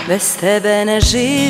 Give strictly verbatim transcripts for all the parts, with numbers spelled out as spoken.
Bez tebe ne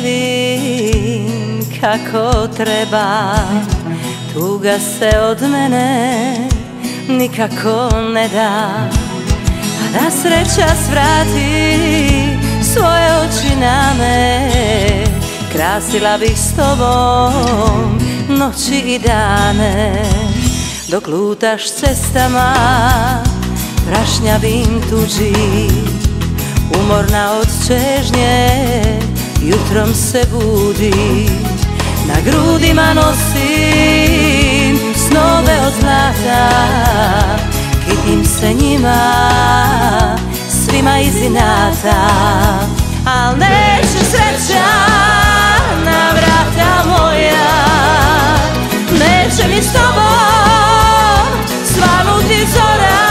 živim kako treba, tuga se od mene nikako ne da. A da sreća svrati svoje oči na me, krasila bih s tobom noći i dane. Dok lutaš cestama prašnjavim tuđim, umorna od čežnje jutrom se budi. Na grudima nosim snove od zlata, kitim se njima svima iz inata. Al neće sreća na vrata moja, neće mi s tobom svanuti zora.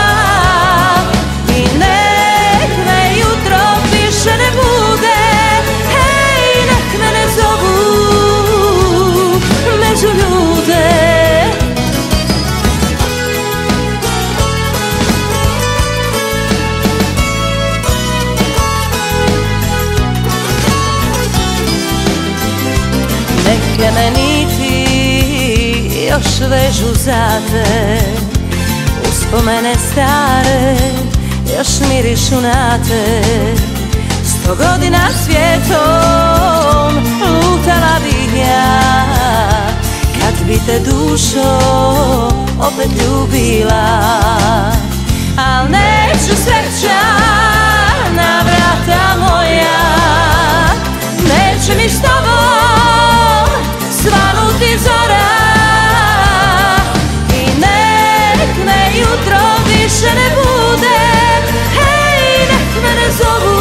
I nek me jutro više ne bude, hej, nek me ne zovu među ljude. Neke me niti još vežu za te, uspomene stare još mirišu na te. Sto godina svijetom lutala bih ja, kad bi te dušo opet ljubila. Al neću sreća na vrata moja, neće mi s tobom svanuti zora. I nek me jutro više ne bude, hej, nek me ne zovu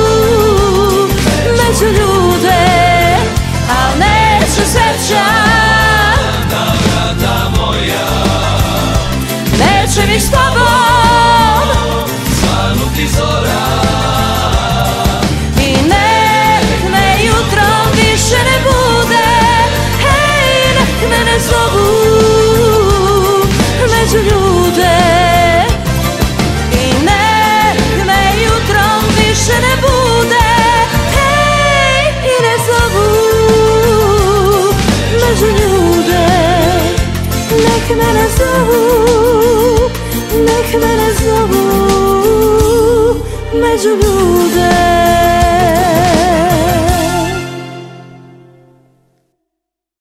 među ljude. Al neću sreća na vrata moja, neće mi s tobom svanuti zora. I nek me jutro više ne bude, hej, nek me ne zovu među ljude. I nek me jutro više ne bude, hej, i ne zovu među ljude. Nek me ne zovu, nek me ne zovu među ljude.